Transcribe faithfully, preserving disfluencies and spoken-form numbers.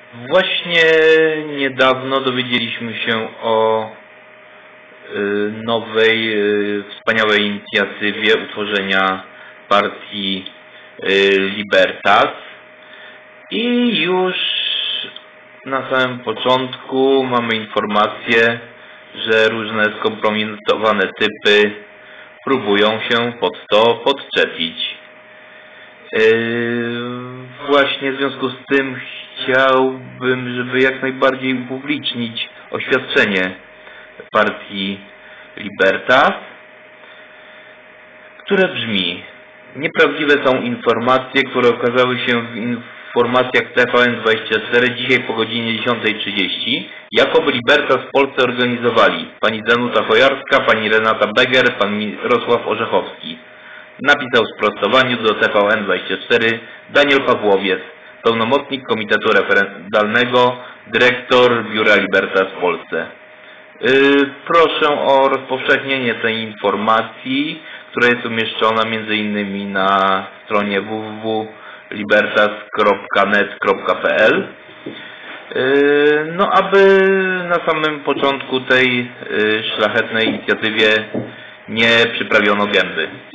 Właśnie niedawno dowiedzieliśmy się o nowej, wspaniałej inicjatywie utworzenia partii Libertas i już na samym początku mamy informację, że różne skompromitowane typy próbują się pod to podczepić. Właśnie w związku z tym chciałbym, żeby jak najbardziej upublicznić oświadczenie partii Libertas, które brzmi: nieprawdziwe są informacje, które okazały się w informacjach T V N dwadzieścia cztery dzisiaj po godzinie dziesiątej trzydzieści, jakoby Libertas w Polsce organizowali pani Danuta Chojarska, pani Renata Beger, pan Mirosław Orzechowski. Napisał w sprostowaniu do T V N dwadzieścia cztery Daniel Pawłowiec, pełnomocnik Komitetu Referendalnego, dyrektor Biura Libertas w Polsce. Yy, proszę o rozpowszechnienie tej informacji, która jest umieszczona między innymi na stronie w w w kropka libertas kropka net kropka p l. Yy, no, aby na samym początku tej yy, szlachetnej inicjatywie nie przyprawiono gęby.